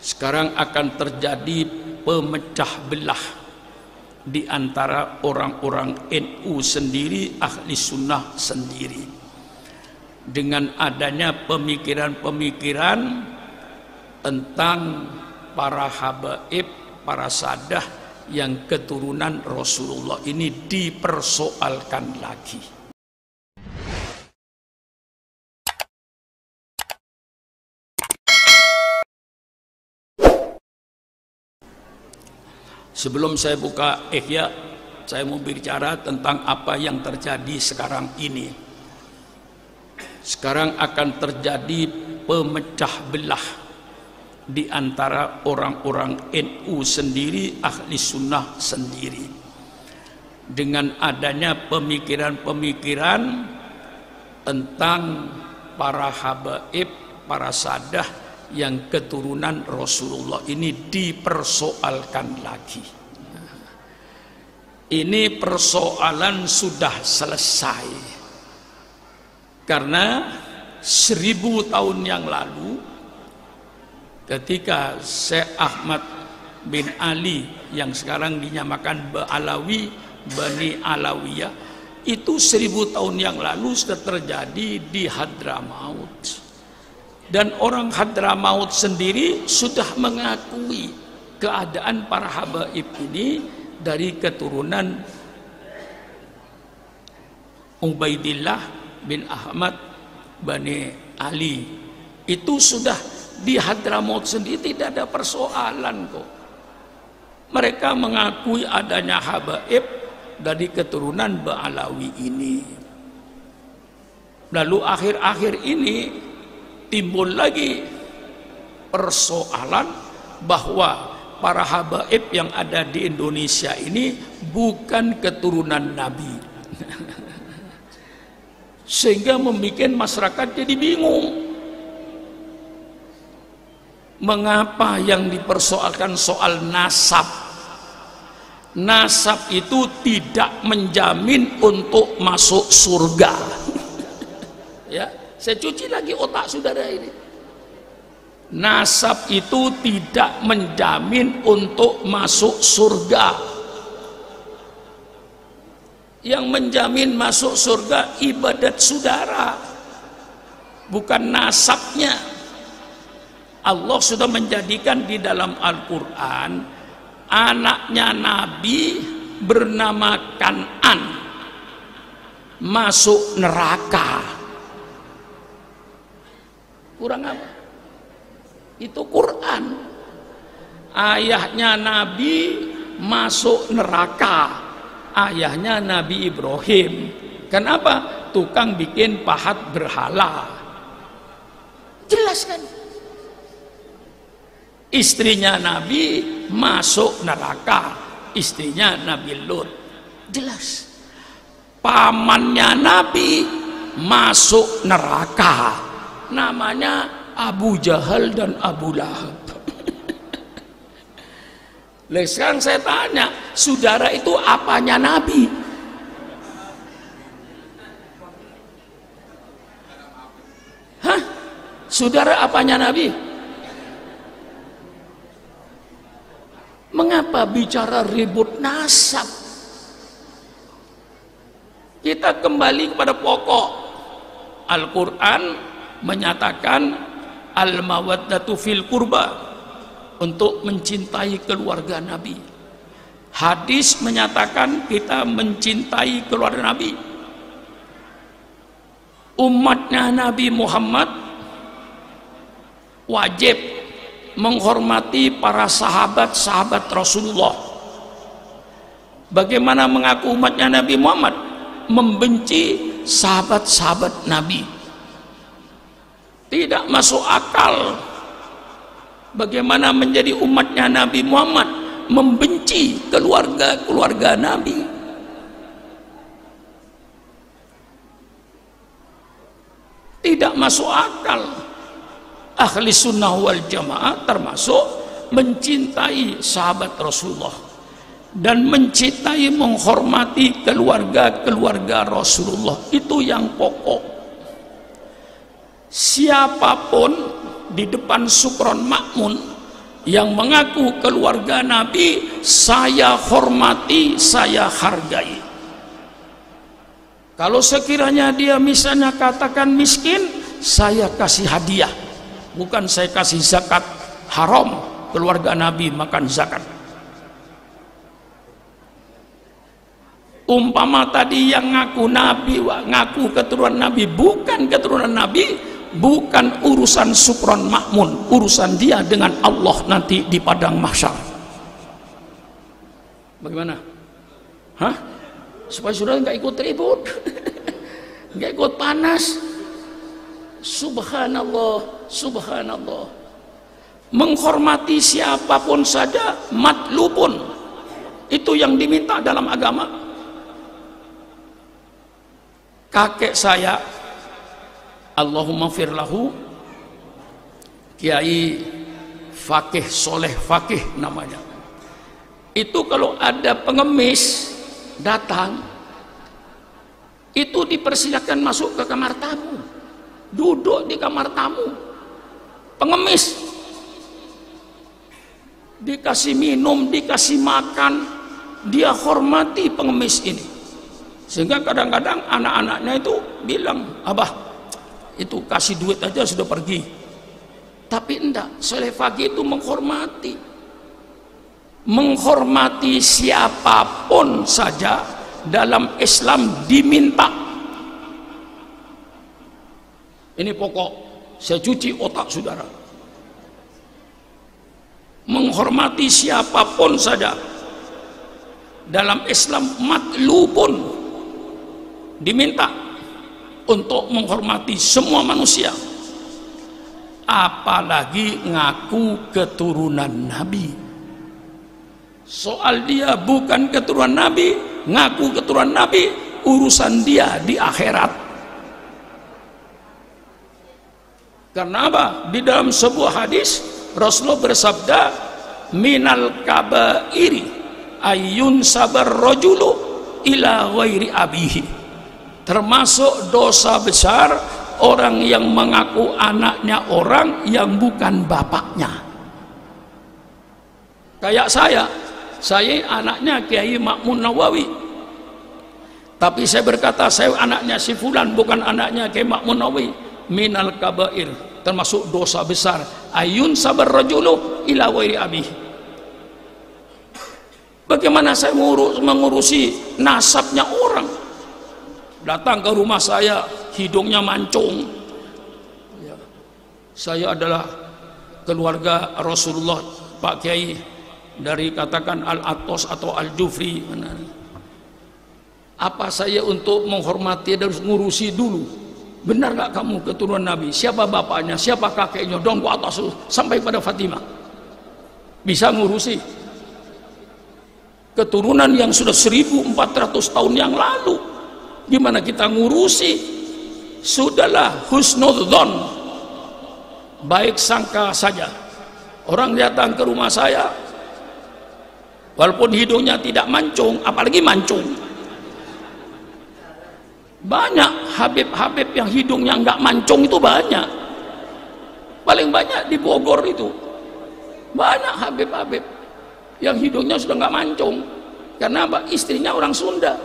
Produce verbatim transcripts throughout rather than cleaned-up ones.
Sekarang akan terjadi pemecah belah di antara orang-orang N U sendiri, ahli sunnah sendiri, dengan adanya pemikiran-pemikiran tentang para habaib, para sadah yang keturunan Rasulullah ini dipersoalkan lagi. Sebelum saya buka Ihya, saya mau bicara tentang apa yang terjadi sekarang ini. Sekarang akan terjadi pemecah belah di antara orang-orang N U sendiri, ahli sunnah sendiri, dengan adanya pemikiran-pemikiran tentang para habaib, para sadah yang keturunan Rasulullah ini dipersoalkan lagi. Ini persoalan sudah selesai, karena seribu tahun yang lalu ketika Syekh Ahmad bin Ali yang sekarang dinyamakan Ba'alawi, Bani Alawiyah, itu seribu tahun yang lalu sudah terjadi di Hadramaut. Dan orang Hadramaut sendiri sudah mengakui keadaan para habaib ini dari keturunan Ubaidillah bin Ahmad Bani Ali. Itu sudah di Hadramaut sendiri, tidak ada persoalan kok. Mereka mengakui adanya habaib dari keturunan Ba'alawi ini. Lalu akhir-akhir ini timbul lagi persoalan bahwa para habaib yang ada di Indonesia ini bukan keturunan Nabi. Sehingga membuat masyarakat jadi bingung. Mengapa yang dipersoalkan soal nasab? Nasab itu tidak menjamin untuk masuk surga. Ya, saya cuci lagi otak saudara ini. Nasab itu tidak menjamin untuk masuk surga. Yang menjamin masuk surga ibadat saudara, bukan nasabnya. Allah sudah menjadikan di dalam Al-Quran anaknya Nabi bernama Kan'an masuk neraka. Kurang apa? Itu Quran. Ayahnya Nabi masuk neraka, ayahnya Nabi Ibrahim. Kenapa? Tukang bikin pahat berhala. Jelas kan? Istrinya Nabi masuk neraka, istrinya Nabi Lut. Jelas. Pamannya Nabi masuk neraka, namanya Abu Jahal dan Abu Lahab. Lalu sekarang saya tanya, saudara itu apanya Nabi? Hah? Saudara apanya Nabi? Mengapa bicara ribut nasab? Kita kembali kepada pokok. Al-Quran menyatakan al-mawaddatu fil qurba, untuk mencintai keluarga Nabi. Hadis menyatakan kita mencintai keluarga Nabi. Umatnya Nabi Muhammad wajib menghormati para sahabat-sahabat Rasulullah. Bagaimana mengaku umatnya Nabi Muhammad? Membenci sahabat-sahabat Nabi. Tidak masuk akal. Bagaimana menjadi umatnya Nabi Muhammad membenci keluarga-keluarga Nabi? Tidak masuk akal. Ahli sunnah wal jamaah termasuk mencintai sahabat Rasulullah dan mencintai, menghormati keluarga-keluarga Rasulullah. Itu yang pokok. Siapapun di depan Sukron Makmun yang mengaku keluarga Nabi saya hormati, saya hargai. Kalau sekiranya dia misalnya katakan miskin, saya kasih hadiah, bukan saya kasih zakat. Haram keluarga Nabi makan zakat. Umpama tadi yang ngaku Nabi, ngaku keturunan Nabi, bukan keturunan Nabi, bukan urusan Sukron Makmun, urusan dia dengan Allah nanti di padang mahsyar. Bagaimana? Hah? Supaya saudara nggak ikut ribut, nggak ikut panas. Subhanallah, subhanallah. Menghormati siapapun saja, matlubun, itu yang diminta dalam agama. Kakek saya, Allahumma firlahu, Kiai Fakih Soleh Fakih namanya. Itu kalau ada pengemis datang, itu dipersilakan masuk ke kamar tamu, duduk di kamar tamu. Pengemis dikasih minum, dikasih makan, dia hormati pengemis ini. Sehingga kadang-kadang anak-anaknya itu bilang, abah itu kasih duit aja sudah pergi. Tapi enggak, Soleh Fakih itu menghormati, menghormati siapapun saja dalam Islam diminta. Ini pokok, saya cuci otak saudara. Menghormati siapapun saja dalam Islam matlubun, diminta untuk menghormati semua manusia, apalagi ngaku keturunan Nabi. Soal dia bukan keturunan Nabi, ngaku keturunan Nabi, urusan dia di akhirat. Karena apa? Di dalam sebuah hadis Rasulullah bersabda, minal kabairi ayyun sabar rajulu ila ghairi abihi. Termasuk dosa besar orang yang mengaku anaknya orang yang bukan bapaknya. Kayak saya, saya anaknya Kiai Makmun Nawawi, tapi saya berkata saya anaknya si fulan, bukan anaknya Kiai Makmun Nawawi. Minal kabair, termasuk dosa besar, ayun sabar rajulu ila ghairi abihi. Bagaimana saya mengurus, mengurusi nasabnya orang? Datang ke rumah saya, hidungnya mancung. Ya. Saya adalah keluarga Rasulullah, Pak Kiai, dari katakan Al-Atos atau Al-Jufri. Apa saya untuk menghormati dan ngurusi dulu? Benar gak kamu keturunan Nabi? Siapa bapaknya? Siapa kakeknya? Dong ke atas sampai pada Fatimah. Bisa ngurusi keturunan yang sudah seribu empat ratus tahun yang lalu. Gimana kita ngurusi? Sudahlah, husnudzon, baik sangka saja. Orang datang ke rumah saya, walaupun hidungnya tidak mancung, apalagi mancung. Banyak Habib-Habib yang hidungnya nggak mancung itu banyak. Paling banyak di Bogor itu. Banyak Habib-Habib yang hidungnya sudah nggak mancung. Karena apa? Istrinya orang Sunda.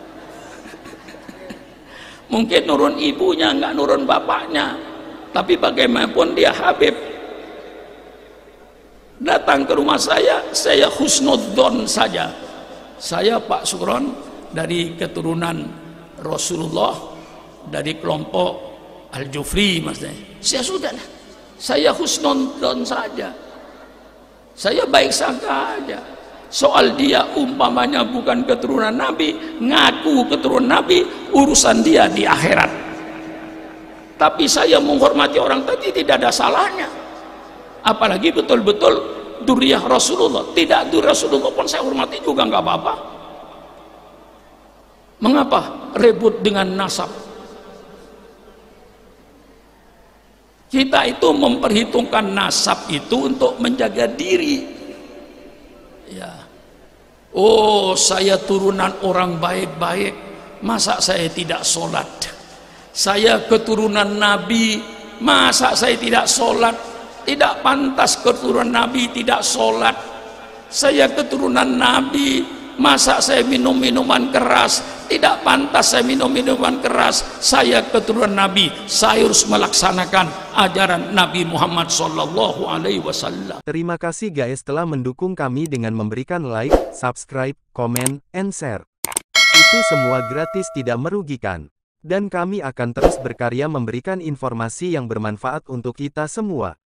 Mungkin nurun ibunya, nggak nurun bapaknya, tapi bagaimanapun dia Habib. Datang ke rumah saya, saya husnudzon saja. Saya Pak Sukron dari keturunan Rasulullah, dari kelompok Al-Jufri, maksudnya. Saya sudah, saya husnudzon saja. Saya baik sangka aja. Soal dia umpamanya bukan keturunan Nabi, ngaku keturunan Nabi, urusan dia di akhirat. Tapi saya menghormati orang tadi tidak ada salahnya. Apalagi betul-betul duriyah Rasulullah. Tidak duriyah Rasulullah pun saya hormati juga nggak apa-apa. Mengapa ribut dengan nasab? Kita itu memperhitungkan nasab itu untuk menjaga diri. Ya. Oh, saya turunan orang baik-baik, masa saya tidak sholat? Saya keturunan Nabi, masa saya tidak sholat? Tidak pantas keturunan Nabi tidak sholat. Saya keturunan Nabi, masa saya minum minuman keras? Tidak pantas saya minum minuman keras. Saya keturunan Nabi, saya harus melaksanakan ajaran Nabi Muhammad Sallallahu Alaihi Wasallam. Terima kasih guys telah mendukung kami dengan memberikan like, subscribe, komen, and share. Itu semua gratis, tidak merugikan. Dan kami akan terus berkarya memberikan informasi yang bermanfaat untuk kita semua.